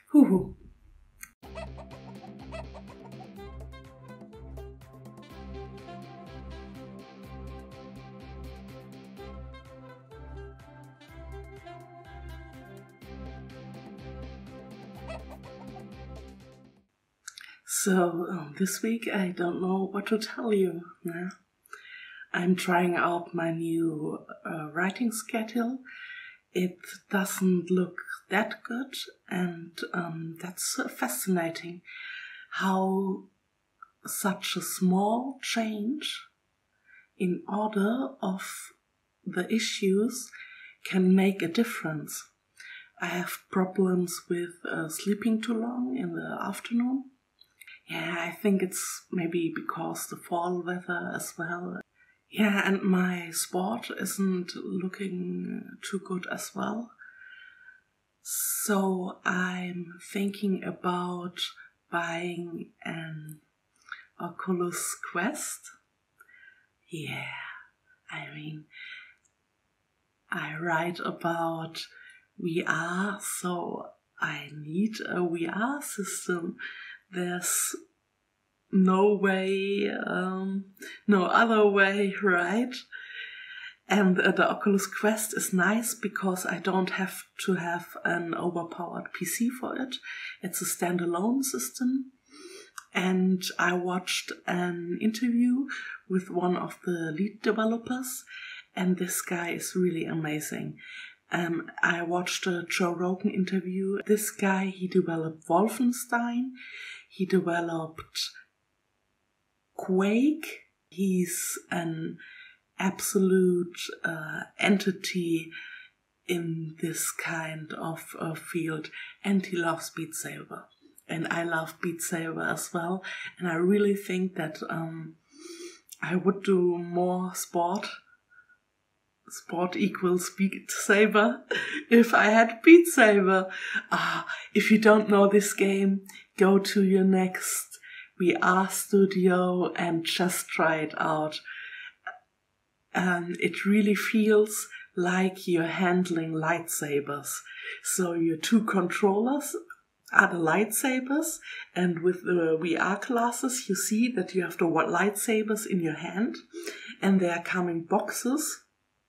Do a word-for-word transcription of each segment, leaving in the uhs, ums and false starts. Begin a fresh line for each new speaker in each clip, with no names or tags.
Huhu. So, um, this week I don't know what to tell you. Yeah? I'm trying out my new uh, writing schedule. It doesn't look that good, and um, that's fascinating how such a small change in order of the issues can make a difference. I have problems with uh, sleeping too long in the afternoon. Yeah, I think it's maybe because the fall weather as well. Yeah, and my sport isn't looking too good as well. So I'm thinking about buying an Oculus Quest. Yeah, I mean, I write about V R, so I need a V R system. There's no way, um, no other way, right? And uh, the Oculus Quest is nice because I don't have to have an overpowered P C for it. It's a standalone system. And I watched an interview with one of the lead developers, and this guy is really amazing. Um, I watched a Joe Rogan interview. This guy, he developed Wolfenstein. He developed Quake. He's an absolute uh, entity in this kind of uh, field, and he loves Beat Saber. And I love Beat Saber as well. And I really think that um, I would do more sport. Sport equals Beat Saber if I had Beat Saber. Ah, if you don't know this game, go to your next V R studio and just try it out. Um, it really feels like you're handling lightsabers. So your two controllers are the lightsabers, and with the V R glasses you see that you have the lightsabers in your hand, and they are coming boxes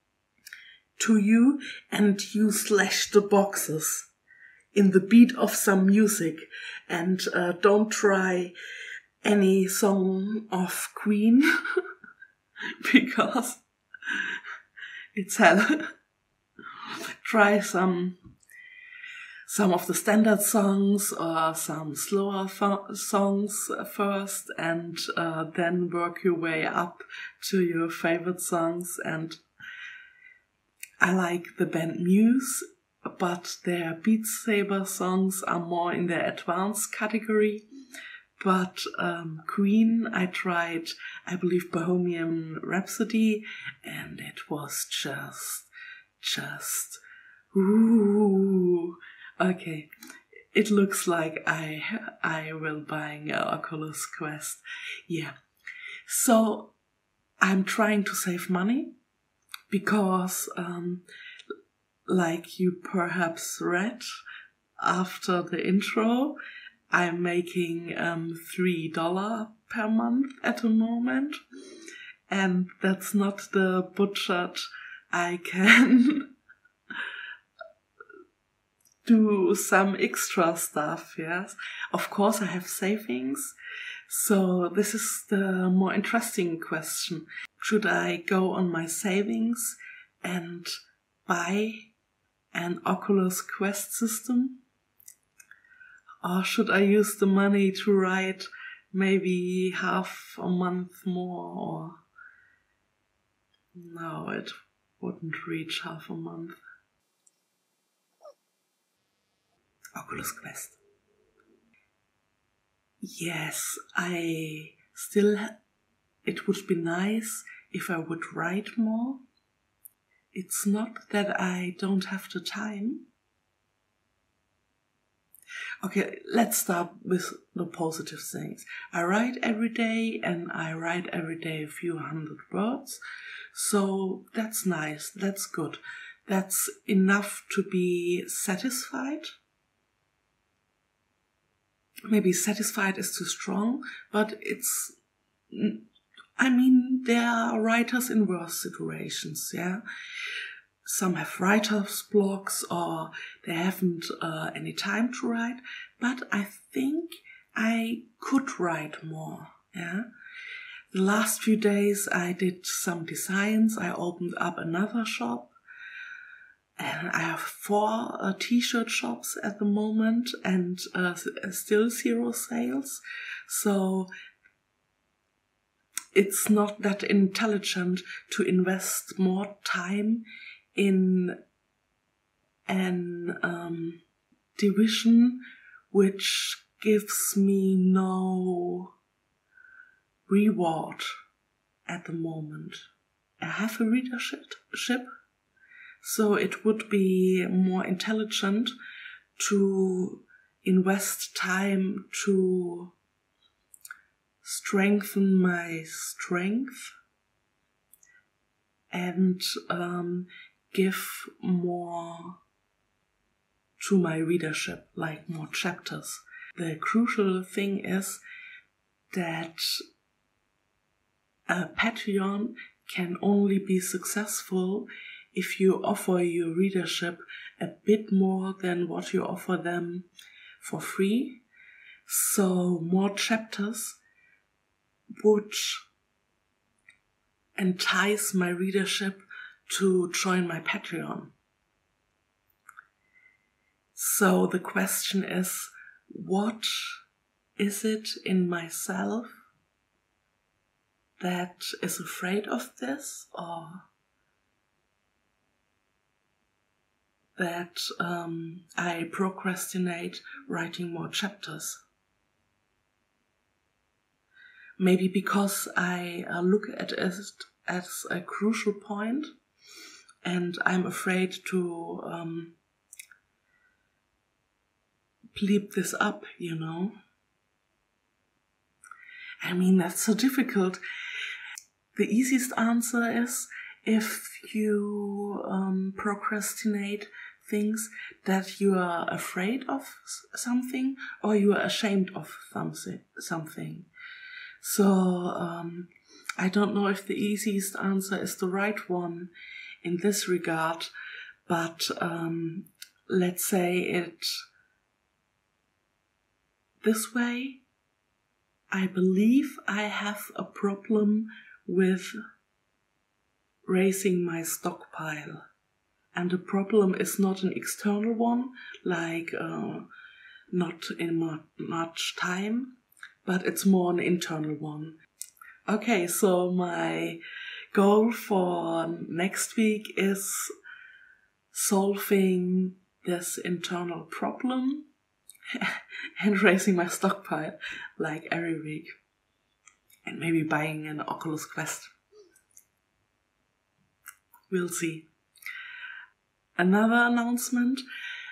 to you, and you slash the boxes in the beat of some music. And uh, don't try any song of Queen because it's hell. Try some some of the standard songs or some slower th- songs first, and uh, then work your way up to your favorite songs. And I like the band Muse, but their Beat Saber songs are more in the advanced category. But um, Queen, I tried, I believe, Bohemian Rhapsody, and it was just, just, ooh. Okay, it looks like I I will buying an Oculus Quest. Yeah, so I'm trying to save money because, um, like you perhaps read after the intro, I'm making um, three dollars per month at the moment, and that's not the budget I can do some extra stuff, yes. Of course I have savings, so this is the more interesting question. Should I go on my savings and buy an Oculus Quest system? Or should I use the money to write maybe half a month more? Or no, it wouldn't reach half a month. Oculus Quest. Yes, I still, it would be nice if I would write more. It's not that I don't have the time. Okay, let's start with the positive things. I write every day, and I write every day a few hundred words. So that's nice, that's good. That's enough to be satisfied. maybe satisfied is too strong, but it's, I mean, there are writers in worse situations, yeah. Some have writer's blocks or they haven't uh, any time to write, but I think I could write more, yeah. The last few days I did some designs, I opened up another shop, and I have four uh, t-shirt shops at the moment and uh, still zero sales, so it's not that intelligent to invest more time in an um, division which gives me no reward at the moment. I have a readership, so it would be more intelligent to invest time to strengthen my strength and um, give more to my readership, like more chapters. The crucial thing is that a Patreon can only be successful if you offer your readership a bit more than what you offer them for free. So more chapters would entice my readership to join my Patreon. So the question is, what is it in myself that is afraid of this, or that um, I procrastinate writing more chapters? Maybe because I uh, look at it as a crucial point and I'm afraid to um, bleep this up, you know. I mean, that's so difficult. The easiest answer is if you um, procrastinate things that you are afraid of something or you are ashamed of something. So um, I don't know if the easiest answer is the right one in this regard, but um, let's say it this way. I believe I have a problem with raising my stockpile. And the problem is not an external one, like uh, not in mu- much time, but it's more an internal one. Okay, so my goal for next week is solving this internal problem and raising my stockpile like every week. And maybe buying an Oculus Quest. We'll see. Another announcement.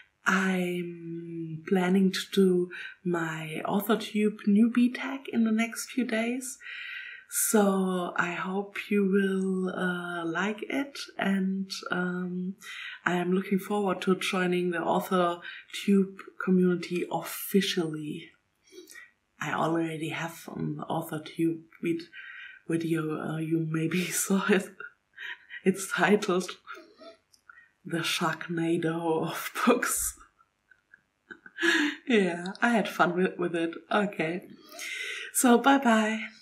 I'm planning to do my AuthorTube newbie tag in the next few days. So I hope you will uh, like it, and um, I am looking forward to joining the AuthorTube community officially. I already have an AuthorTube video, uh, you maybe saw it. It's titled The Sharknado of Books. Yeah, I had fun with, with it. Okay, so bye bye.